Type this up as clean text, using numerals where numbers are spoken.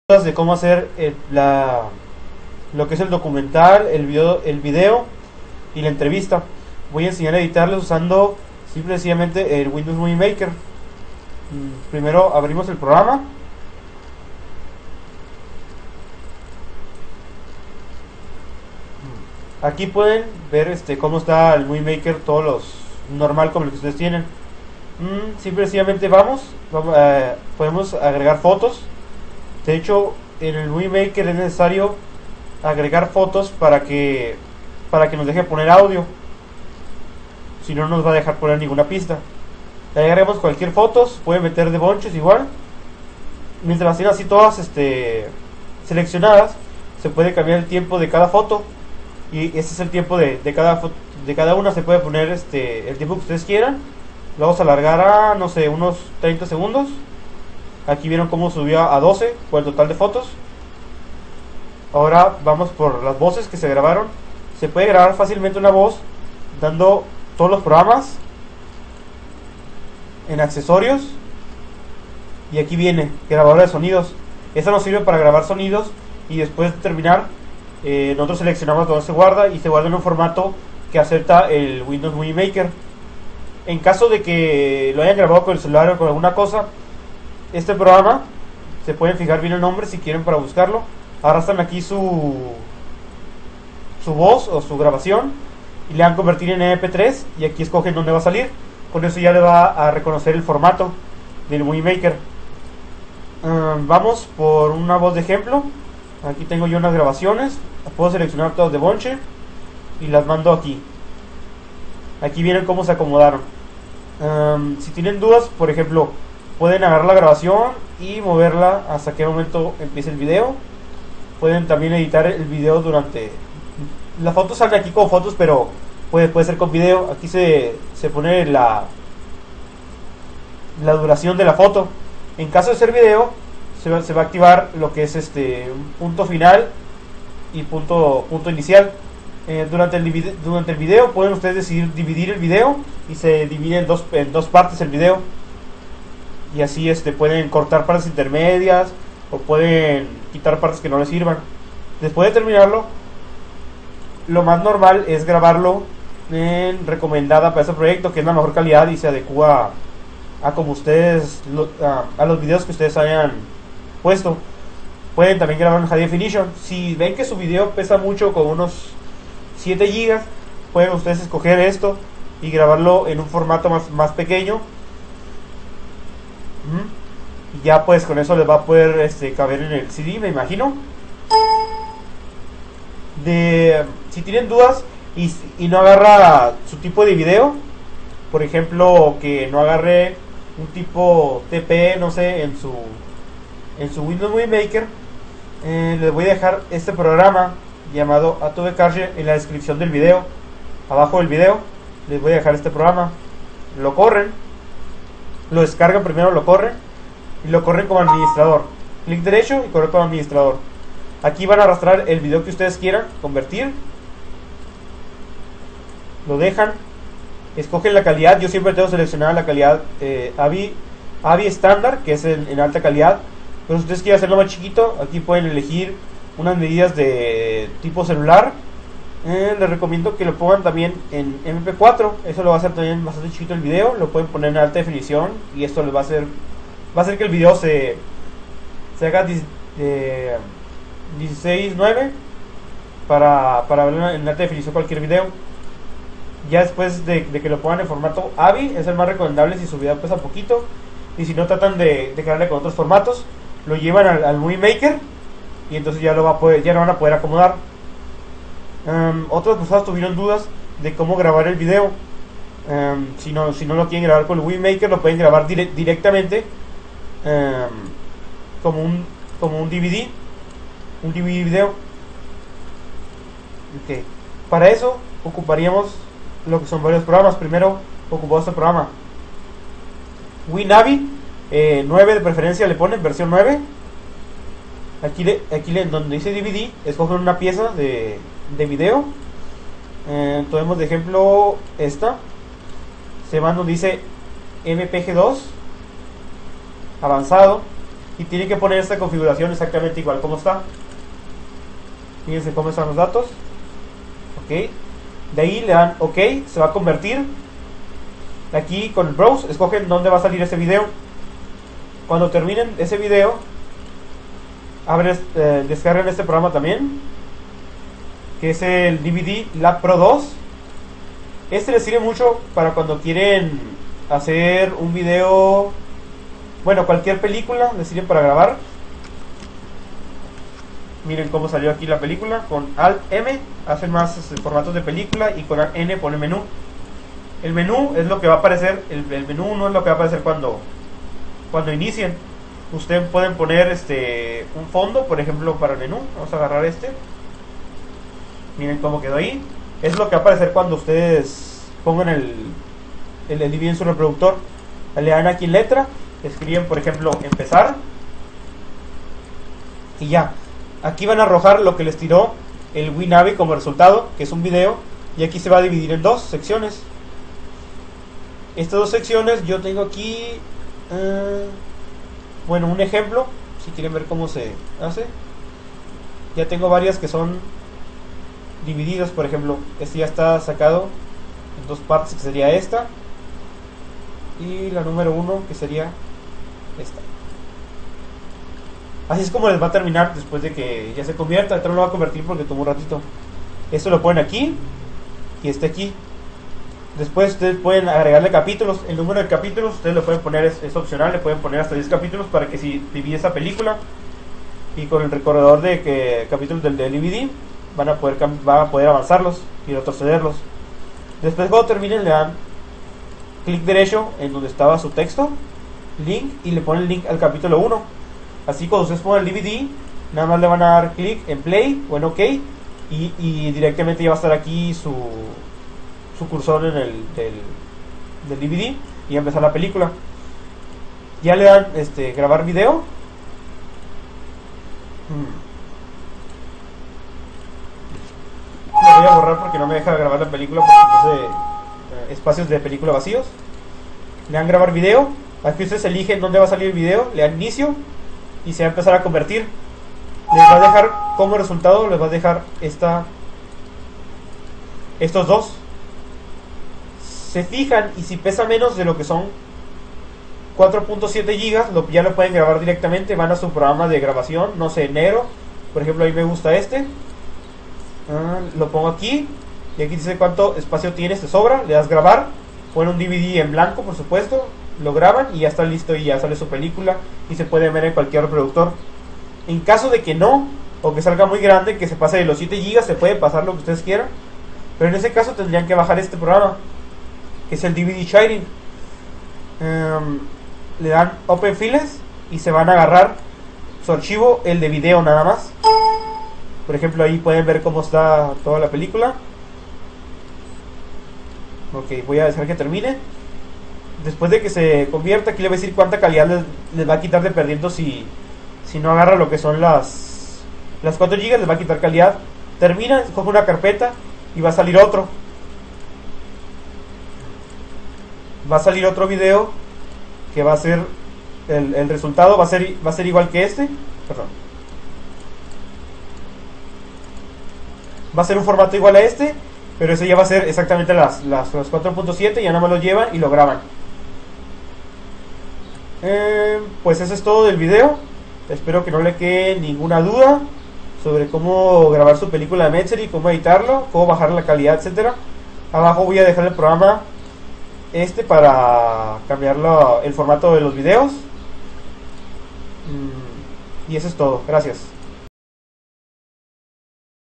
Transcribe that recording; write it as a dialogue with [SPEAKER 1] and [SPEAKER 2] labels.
[SPEAKER 1] de cómo hacer lo que es el documental, el video y la entrevista. Voy a enseñar a editarles usando simple y sencillamente el Windows Movie Maker. Primero abrimos el programa. Aquí pueden ver cómo está el Movie Maker, todos los normal como los que ustedes tienen. Simple y sencillamente podemos agregar fotos. De hecho, en el Movie Maker es necesario agregar fotos para que nos deje poner audio. Si no, nos va a dejar poner ninguna pista. Le agregamos cualquier foto, pueden meter de bonches igual. Mientras las tienen así todas seleccionadas, se puede cambiar el tiempo de cada foto. Y ese es el tiempo de cada una. Se puede poner el tiempo que ustedes quieran. Lo vamos a alargar a, no sé, unos 30 segundos. Aquí vieron cómo subió a 12 por el total de fotos. Ahora vamos por las voces que se grabaron. Se puede grabar fácilmente una voz dando todos los programas en accesorios. Y aquí viene grabadora de sonidos. Esta nos sirve para grabar sonidos. Y después de terminar, nosotros seleccionamos dónde se guarda. Y se guarda en un formato que acepta el Windows Movie Maker. En caso de que lo hayan grabado con el celular o con alguna cosa, este programa, se pueden fijar bien el nombre si quieren para buscarlo. Arrastran aquí su voz o su grabación y le dan convertir en MP3 y aquí escogen dónde va a salir. Con eso ya le va a reconocer el formato del Movie Maker. Vamos por una voz de ejemplo. Aquí tengo yo unas grabaciones. Las puedo seleccionar todas de bonche y las mando aquí. Aquí vienen cómo se acomodaron. Si tienen dudas, por ejemplo, pueden agarrar la grabación y moverla hasta qué momento empiece el video. Pueden también editar el video durante... Las fotos salen aquí como fotos, pero puede ser con video. Aquí se pone la duración de la foto. En caso de ser video, se va a activar lo que es un punto final y punto inicial. Durante el video pueden ustedes decidir dividir el video y se divide en dos partes el video. Y así pueden cortar partes intermedias o pueden quitar partes que no les sirvan. Después de terminarlo, lo más normal es grabarlo en recomendada para este proyecto, que es la mejor calidad y se adecua a como ustedes a los videos que ustedes hayan puesto. Pueden también grabar en High Definition. Si ven que su video pesa mucho, con unos 7 GB, pueden ustedes escoger esto y grabarlo en un formato más pequeño. Y ya pues con eso les va a poder caber en el CD, me imagino. Si tienen dudas y no agarra su tipo de video, por ejemplo, que no agarre un tipo TP, no sé, en su Windows Movie Maker, les voy a dejar este programa llamado Adobe Cache en la descripción del video. Abajo del video les voy a dejar este programa. Lo corren, lo descargan primero, lo corren y lo corren como administrador. Clic derecho y correr como administrador. Aquí van a arrastrar el video que ustedes quieran convertir. Lo dejan, escogen la calidad. Yo siempre tengo seleccionada la calidad AVI estándar, que es en alta calidad. Pero si ustedes quieren hacerlo más chiquito, aquí pueden elegir unas medidas de tipo celular. Les recomiendo que lo pongan también en MP4. Eso lo va a hacer también bastante chiquito el video. Lo pueden poner en alta definición y esto les va a hacer que el video se haga 16:9 para ver en alta definición cualquier video. Ya después de que lo pongan en formato AVI, es el más recomendable si su video pesa poquito. Y si no, tratan de crearle con otros formatos. Lo llevan al Movie Maker y entonces ya lo van a poder acomodar. Otras personas tuvieron dudas de cómo grabar el video. Si no lo quieren grabar con el Movie Maker, lo pueden grabar directamente como un DVD video. Okay. Para eso ocuparíamos lo que son varios programas. Primero ocupamos este programa WinAVI 9 de preferencia, le ponen versión 9. Aquí donde dice DVD, escogen una pieza de video. Tomemos de ejemplo esta. Se van donde dice MPG2 avanzado. y tiene que poner esta configuración exactamente igual como está. Fíjense cómo están los datos. Ok, de ahí le dan OK, se va a convertir. Aquí con el browse escogen dónde va a salir ese video. Cuando terminen ese video, descargan este programa también, que es el DVD Lab Pro 2. Este les sirve mucho para cuando quieren hacer un video, bueno, cualquier película les sirve para grabar. Miren cómo salió aquí la película. Con Alt M hacen más formatos de película, y con Alt N pone menú. El menú es lo que va a aparecer. El menú no es lo que va a aparecer cuando inicien. Ustedes pueden poner un fondo, por ejemplo, para el menú. Vamos a agarrar este. Miren cómo quedó ahí. Es lo que va a aparecer cuando ustedes pongan el DVD en su reproductor. Le dan aquí en letra, escriben por ejemplo empezar, y ya. Aquí van a arrojar lo que les tiró el WinNavi como resultado, que es un video, y aquí se va a dividir en dos secciones. Estas dos secciones yo tengo aquí, bueno, un ejemplo, si quieren ver cómo se hace. Ya tengo varias que son divididas, por ejemplo, este ya está sacado en dos partes, que sería esta, y la número 1, que sería esta. Así es como les va a terminar después de que ya se convierta. Ahorita no lo va a convertir porque tomó un ratito. Esto lo ponen aquí y este aquí. Después ustedes pueden agregarle capítulos. El número de capítulos ustedes lo pueden poner, es opcional. Le pueden poner hasta 10 capítulos para que si divide esa película, y con el recorredor de capítulos del DVD van a poder avanzarlos y retrocederlos. Después, cuando terminen, le dan clic derecho en donde estaba su texto, link, y le ponen el link al capítulo 1. Así, cuando ustedes pongan el DVD, nada más le van a dar clic en play o en OK, y directamente ya va a estar aquí su cursor en el del DVD, y va a empezar la película. Ya le dan grabar video. Lo voy a borrar porque no me deja grabar la película, porque puse espacios de película vacíos. Le dan grabar video. Aquí ustedes eligen dónde va a salir el video, le dan inicio y se va a empezar a convertir. Les va a dejar como resultado, les va a dejar estos dos. Se fijan, y si pesa menos de lo que son 4.7 GB, ya lo pueden grabar directamente. Van a su programa de grabación, no sé, negro, por ejemplo, a mí me gusta lo pongo aquí, y aquí dice cuánto espacio tienes, te sobra, le das grabar, ponen un DVD en blanco, por supuesto, lo graban y ya está listo, y ya sale su película y se puede ver en cualquier reproductor. En caso de que no, o que salga muy grande, que se pase de los 7 GB, se puede pasar lo que ustedes quieran, pero en ese caso tendrían que bajar este programa, que es el DVD Sharing. Le dan Open Files y se van a agarrar su archivo, el de video nada más. Por ejemplo, ahí pueden ver cómo está toda la película. Ok, voy a dejar que termine. Después de que se convierta, aquí le voy a decir cuánta calidad les va a quitar de perdiendo si no agarra lo que son las 4 GB, les va a quitar calidad. Termina, coge una carpeta y va a salir otro. Va a salir otro video que va a ser el resultado, va a ser igual que este. Perdón. Va a ser un formato igual a este, pero ese ya va a ser exactamente las 4.7, ya nada más lo llevan y lo graban. Pues eso es todo del video. Espero que no le quede ninguna duda sobre cómo grabar su película de Medsery, cómo editarlo, cómo bajar la calidad, etcétera. Abajo voy a dejar el programa para cambiar el formato de los videos. Y eso es todo. Gracias.